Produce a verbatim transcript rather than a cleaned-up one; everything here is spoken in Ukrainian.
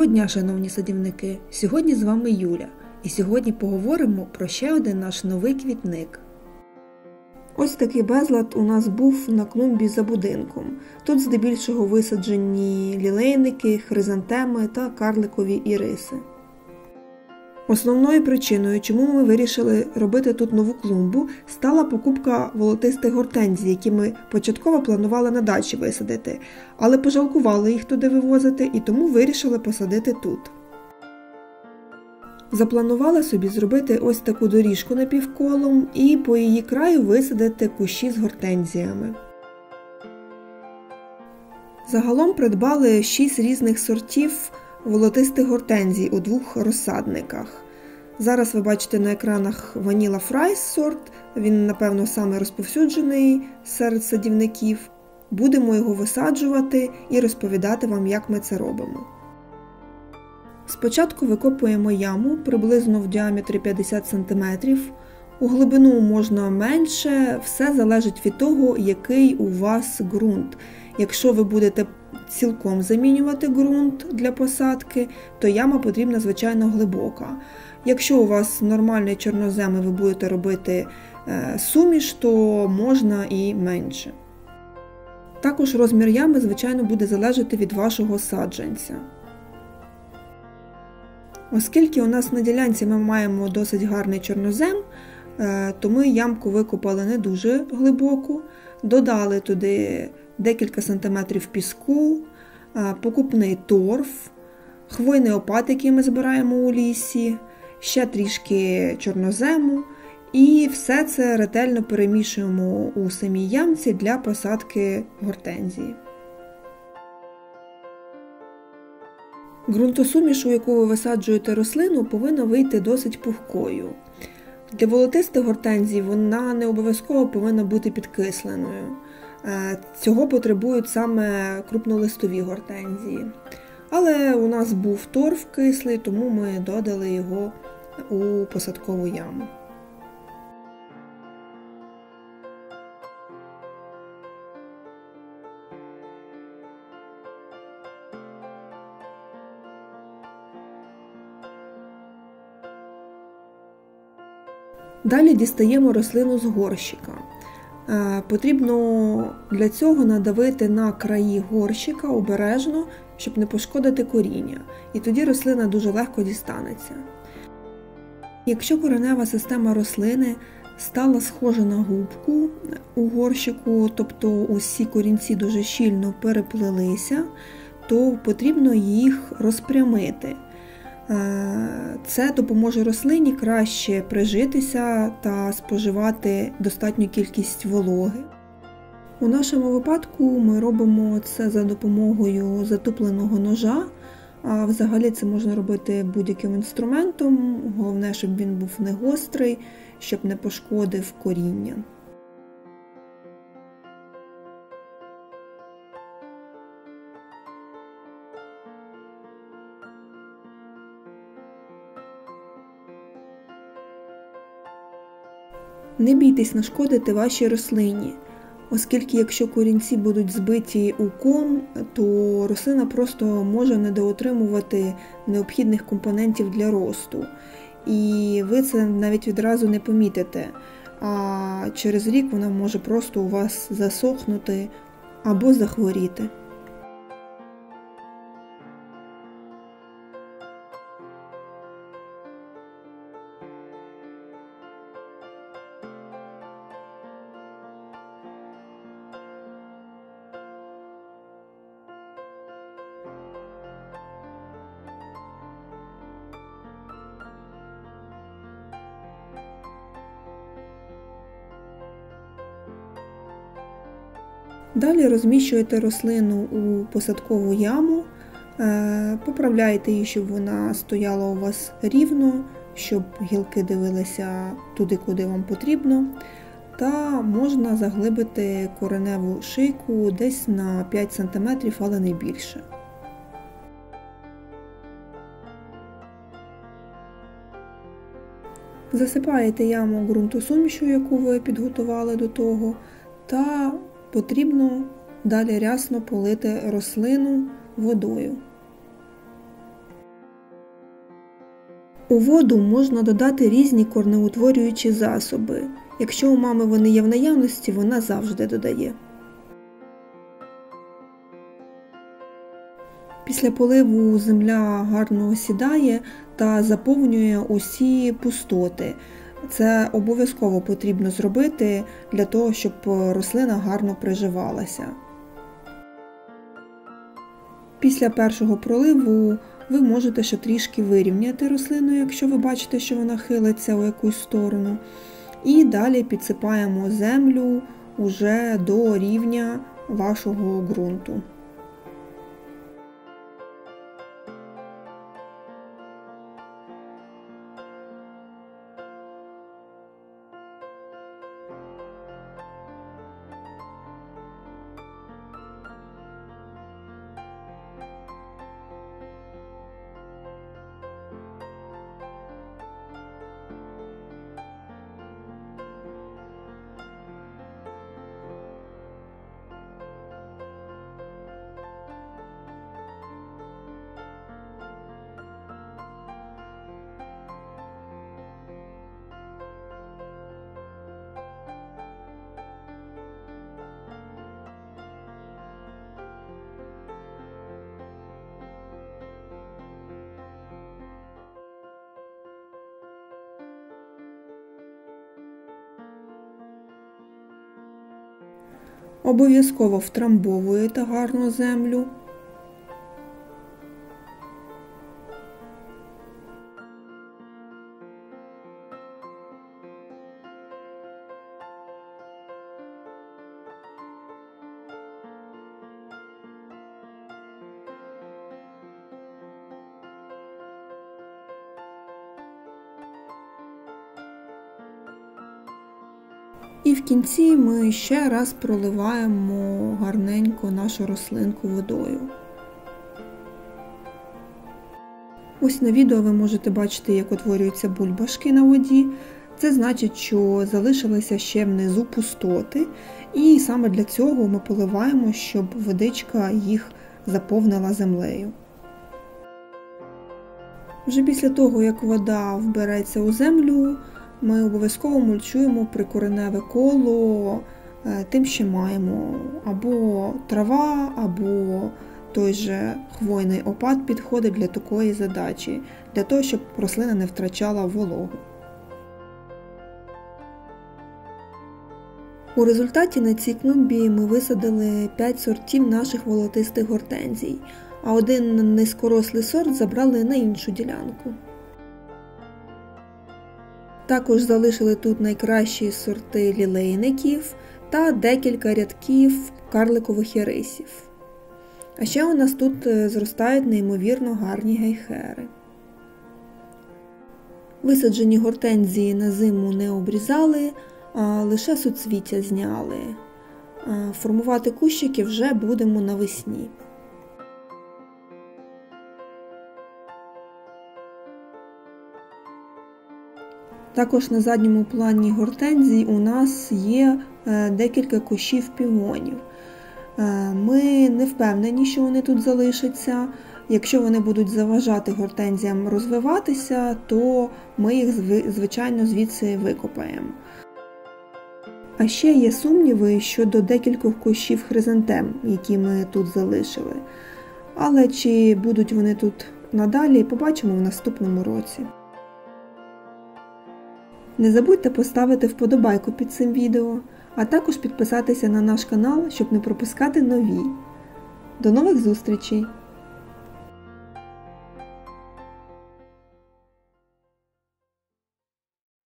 дня, шановні садівники! Сьогодні з вами Юля, і сьогодні поговоримо про ще один наш новий квітник. Ось такий безлад у нас був на клумбі за будинком. Тут здебільшого висаджені лілейники, хризантеми та карликові іриси. Основною причиною, чому ми вирішили робити тут нову клумбу, стала покупка волотистих гортензій, які ми початково планували на дачі висадити, але пожалкували їх туди вивозити і тому вирішили посадити тут. Запланувала собі зробити ось таку доріжку напівколом і по її краю висадити кущі з гортензіями. Загалом придбали шість різних сортів волотистих гортензій у двох розсадниках. Зараз ви бачите на екранах Vanilla Fries сорт, він, напевно, саме розповсюджений серед садівників. Будемо його висаджувати і розповідати вам, як ми це робимо. Спочатку викопуємо яму приблизно в діаметрі п'ятдесят сантиметрів. У глибину можна менше, все залежить від того, який у вас ґрунт. Якщо ви будете цілком замінювати ґрунт для посадки, то яма потрібна, звичайно, глибока. Якщо у вас нормальний чорнозем і ви будете робити суміш, то можна і менше. Також розмір ями, звичайно, буде залежати від вашого саджанця. Оскільки у нас на ділянці ми маємо досить гарний чорнозем, то ми ямку викопали не дуже глибоку, додали туди декілька сантиметрів піску, покупний торф, хвойний опад, який ми збираємо у лісі, ще трішки чорнозему і все це ретельно перемішуємо у самій ямці для посадки гортензії. Ґрунтосуміш, у яку ви висаджуєте рослину, повинна вийти досить пухкою. Для волотистих гортензій вона не обов'язково повинна бути підкисленою. Цього потребують саме крупнолистові гортензії. Але у нас був торф кислий, тому ми додали його у посадкову яму. Далі дістаємо рослину з горщика. Потрібно для цього надавити на краї горщика обережно, щоб не пошкодити коріння. І тоді рослина дуже легко дістанеться. Якщо коренева система рослини стала схожа на губку у горщику, тобто усі корінці дуже щільно переплелися, то потрібно їх розпрямити. Це допоможе рослині краще прижитися та споживати достатню кількість вологи. У нашому випадку ми робимо це за допомогою затупленого ножа, а взагалі це можна робити будь-яким інструментом, головне, щоб він був не гострий, щоб не пошкодив коріння. Не бійтесь нашкодити вашій рослині, оскільки якщо корінці будуть збиті у ком, то рослина просто може недоотримувати необхідних компонентів для росту. І ви це навіть відразу не помітите, а через рік вона може просто у вас засохнути або захворіти. Далі розміщуєте рослину у посадкову яму, поправляєте її, щоб вона стояла у вас рівно, щоб гілки дивилися туди, куди вам потрібно, та можна заглибити кореневу шийку десь на п'ять сантиметрів, але не більше. Засипаєте яму ґрунтосумішю, яку ви підготували до того, та потрібно далі рясно полити рослину водою. У воду можна додати різні корнеутворюючі засоби. Якщо у мами вони є в наявності, вона завжди додає. Після поливу земля гарно осідає та заповнює усі пустоти. Це обов'язково потрібно зробити для того, щоб рослина гарно приживалася. Після першого проливу ви можете ще трішки вирівняти рослину, якщо ви бачите, що вона хилиться у якусь сторону. І далі підсипаємо землю уже до рівня вашого ґрунту. Обов'язково втрамбовуєте гарно землю. І в кінці ми ще раз проливаємо гарненько нашу рослинку водою. Ось на відео ви можете бачити, як утворюються бульбашки на воді. Це значить, що залишилися ще внизу пустоти, і саме для цього ми поливаємо, щоб водичка їх заповнила землею. Вже після того, як вода вбереться у землю, ми обов'язково мульчуємо прикореневе коло тим, що маємо. Або трава, або той же хвойний опад підходить для такої задачі, для того, щоб рослина не втрачала вологу. У результаті на цій клумбі ми висадили п'ять сортів наших волотистих гортензій, а один низькорослий сорт забрали на іншу ділянку. Також залишили тут найкращі сорти лілейників та декілька рядків карликових ірисів. А ще у нас тут зростають неймовірно гарні гейхери. Висаджені гортензії на зиму не обрізали, а лише суцвіття зняли. Формувати кущики вже будемо навесні. Також на задньому плані гортензій у нас є декілька кущів півонів. Ми не впевнені, що вони тут залишаться. Якщо вони будуть заважати гортензіям розвиватися, то ми їх, звичайно, звідси викопаємо. А ще є сумніви щодо декількох кущів хризантем, які ми тут залишили. Але чи будуть вони тут надалі, побачимо в наступному році. Не забудьте поставити вподобайку під цим відео, а також підписатися на наш канал, щоб не пропускати нові. До нових зустрічей!